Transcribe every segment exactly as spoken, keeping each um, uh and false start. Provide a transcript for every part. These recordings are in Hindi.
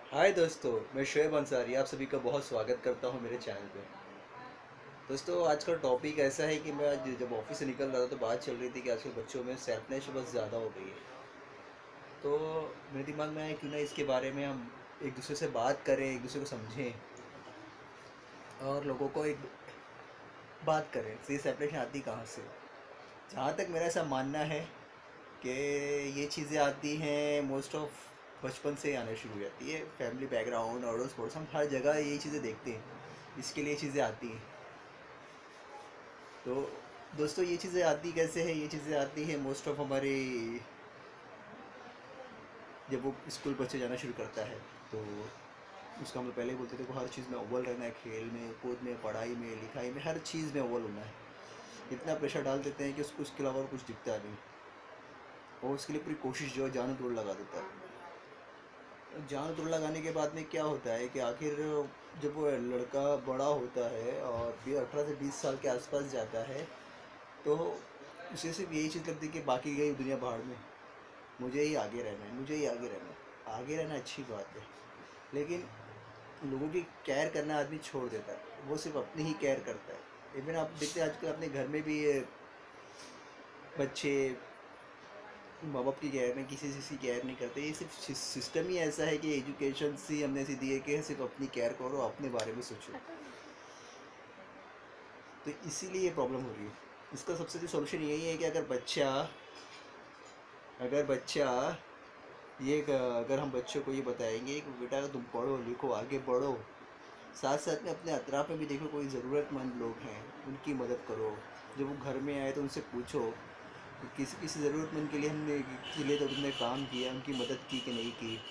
हाय दोस्तों, मैं शोएब अंसारी आप सभी का बहुत स्वागत करता हूं मेरे चैनल पे। दोस्तों, आज का टॉपिक ऐसा है कि मैं आज जब ऑफिस से निकल रहा था तो बात चल रही थी कि आजकल बच्चों में सेल्फनेस बहुत ज़्यादा हो गई है। तो मेरे दिमाग में आया क्यों ना इसके बारे में हम एक दूसरे से बात करें, एक दूसरे को समझें और लोगों को एक बात करें तो ये सेपरेशन आती कहाँ से। जहाँ तक मेरा ऐसा मानना है कि ये चीज़ें आती हैं मोस्ट ऑफ बचपन से आने शुरू हो जाती है। फैमिली बैकग्राउंड, अड़ोस पड़ोस, हम हर जगह यही चीज़ें देखते हैं, इसके लिए चीज़ें आती हैं। तो दोस्तों, ये चीज़ें आती कैसे हैं? ये चीज़ें आती हैं मोस्ट ऑफ हमारे जब वो स्कूल बच्चे जाना शुरू करता है तो उसका हम लोग पहले ही बोलते थे को हर चीज़ में अव्वल रहना है, खेल में, कूद में, पढ़ाई में, लिखाई में, हर चीज़ में अव्वल होना है। इतना प्रेशर डाल देते हैं कि उसको उसके अलावा और कुछ दिखता नहीं और उसके लिए पूरी कोशिश जो है जान तोड़ लगा देता है। जान तोड़ लगाने के बाद में क्या होता है कि आखिर जब वो लड़का बड़ा होता है और भी अठारह से बीस साल के आसपास जाता है तो उसे सिर्फ यही चीज़ लगती है कि बाकी गई दुनिया भाड़ में, मुझे ही आगे रहना है, मुझे ही आगे रहना है। आगे रहना अच्छी बात है, लेकिन लोगों की केयर करना आदमी छोड़ देता है, वो सिर्फ अपनी ही केयर करता है। इवन आप देखते हैं आजकल अपने घर में भी ये बच्चे माँ बाप की केयर में किसी चीज़ की केयर नहीं करते। ये सिर्फ सिस्टम ही ऐसा है कि एजुकेशन से हमने ऐसी दी है कि सिर्फ अपनी केयर करो, अपने बारे में सोचो। तो इसीलिए ये प्रॉब्लम हो रही है। इसका सबसे जो सोल्यूशन यही है कि अगर बच्चा अगर बच्चा ये अगर हम बच्चों को ये बताएंगे कि बेटा तुम पढ़ो लिखो आगे बढ़ो, साथ साथ में अपने अतराफ़ में भी देखो कोई ज़रूरतमंद लोग हैं उनकी मदद करो। जब वो घर में आए तो उनसे पूछो कि किसी किसी ज़रूरतमंद के लिए हमने के लिए तो तुमने काम किया, उनकी मदद की कि नहीं की।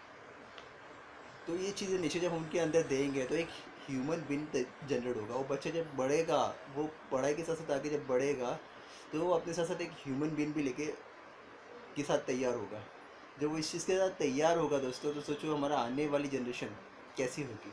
तो ये चीज़ें नीचे जब हम उनके अंदर देंगे तो एक ह्यूमन बीइंग जनरेट होगा। वो बच्चा जब बढ़ेगा, वो पढ़ाई के साथ साथ आगे जब बढ़ेगा तो वो अपने साथ साथ एक ह्यूमन बीइंग भी लेके के साथ तैयार होगा। जब वो इस चीज़ के साथ तैयार होगा दोस्तों, तो सोचो हमारा आने वाली जनरेशन कैसी होगी।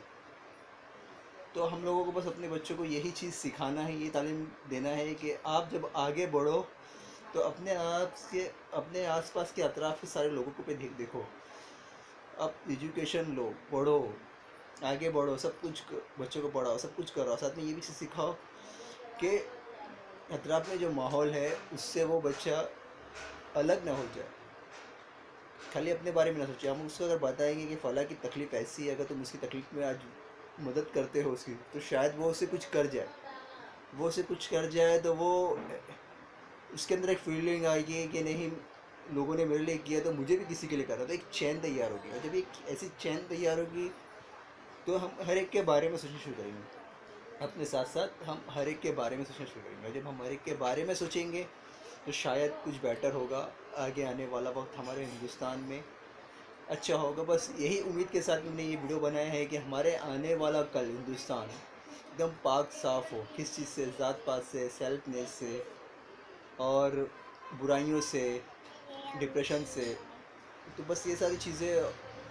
तो हम लोगों को बस अपने बच्चों को यही चीज़ सिखाना है, ये तालीम देना है कि आप जब आगे बढ़ो तो अपने आप से अपने आसपास के अतराफ़ के सारे लोगों को पे देख देखो। आप एजुकेशन लो, पढ़ो, आगे बढ़ो, सब कुछ बच्चों को पढ़ाओ, सब कुछ कराओ, साथ में ये भी चीज़ सिखाओ कि अतराफ़ में जो माहौल है उससे वो बच्चा अलग ना हो जाए, खाली अपने बारे में ना सोचे। हम उसको अगर बताएंगे कि फ़ला की तकलीफ़ ऐसी है, अगर तुम उसकी तकलीफ़ में आज मदद करते हो उसकी, तो शायद वो उससे कुछ कर जाए। वो उससे कुछ कर जाए तो वो उसके अंदर एक फीलिंग आएगी कि नहीं, लोगों ने मेरे लिए किया तो मुझे भी किसी के लिए करा, तो एक चैन तैयार होगी। और जब एक ऐसी चैन तैयार होगी तो हम हर एक के बारे में सोचना शुरू करेंगे। अपने साथ साथ हम हर एक के बारे में सोचना शुरू करेंगे। जब हम हर एक के बारे में सोचेंगे तो शायद कुछ बेटर होगा। आगे आने वाला वक्त हमारे हिंदुस्तान में अच्छा होगा। बस यही उम्मीद के साथ मैंने ये वीडियो बनाया है कि हमारे आने वाला कल हिंदुस्तान एकदम पाक साफ़ हो, किस चीज़ से, ज़ात पात से, सेल्फनेस से और बुराइयों से, डिप्रेशन से। तो बस ये सारी चीज़ें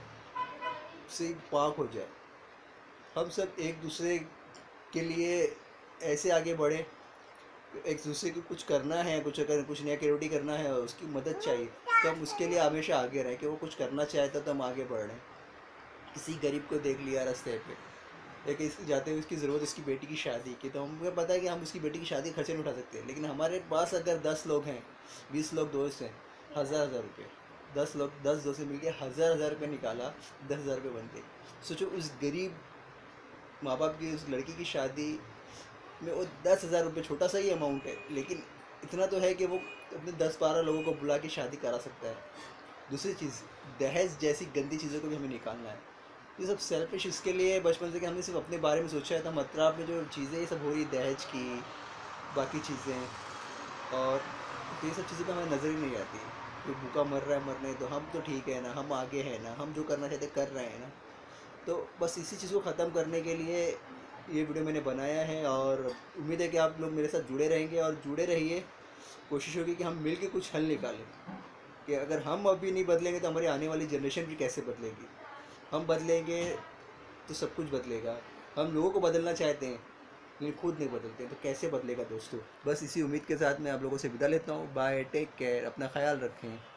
से पाक हो जाए। हम सब एक दूसरे के लिए ऐसे आगे बढ़े, एक दूसरे को कुछ करना है, कुछ अगर कुछ नया क्रिएटिविटी करना है, उसकी मदद चाहिए तो हम उसके लिए हमेशा आगे रहें कि वो कुछ करना चाहता तो हम आगे बढ़ रहे हैं। किसी गरीब को देख लिया रास्ते पे, एक इसकी जाते हुए उसकी ज़रूरत, उसकी बेटी की शादी की, तो हमें पता है कि हम उसकी बेटी की शादी खर्चे नहीं उठा सकते, लेकिन हमारे पास अगर दस लोग हैं, बीस लोग दोस्त हैं, हज़ार हज़ार रुपये, दस लोग दस दोस्त से मिलकर हज़ार हज़ार रुपये निकाला, दस हज़ार रुपये बनते। सोचो उस गरीब माँ बाप की उस लड़की की शादी में वो दस हज़ार रुपये छोटा सा ही अमाउंट है, लेकिन इतना तो है कि वो अपने दस बारह लोगों को बुला के शादी करा सकता है। दूसरी चीज़, दहेज जैसी गंदी चीज़ों को भी हमें निकालना है। ये सब सेल्फिश इसके लिए बचपन से कि हमने सिर्फ अपने बारे में सोचा है। तो हम अतराफ़ में जो चीज़ें ये सब हो रही है, दहेज की, बाकी चीज़ें, और तो ये सब चीज़ें तो हमें नज़र ही नहीं आती। कोई भूखा मर रहा है, मरने तो हम तो ठीक है ना, हम आगे हैं ना, हम जो करना चाहते कर रहे हैं ना। तो बस इसी चीज़ को ख़त्म करने के लिए ये वीडियो मैंने बनाया है और उम्मीद है कि आप लोग मेरे साथ जुड़े रहेंगे और जुड़े रहिए। कोशिश होगी कि हम मिल के कुछ हल निकालें कि अगर हम अभी नहीं बदलेंगे तो हमारी आने वाली जनरेशन भी कैसे बदलेगी। हम बदलेंगे तो सब कुछ बदलेगा। हम लोगों को बदलना चाहते हैं लेकिन खुद नहीं बदलते, तो कैसे बदलेगा दोस्तों। बस इसी उम्मीद के साथ मैं आप लोगों से विदा लेता हूँ। बाय, टेक केयर, अपना ख्याल रखें।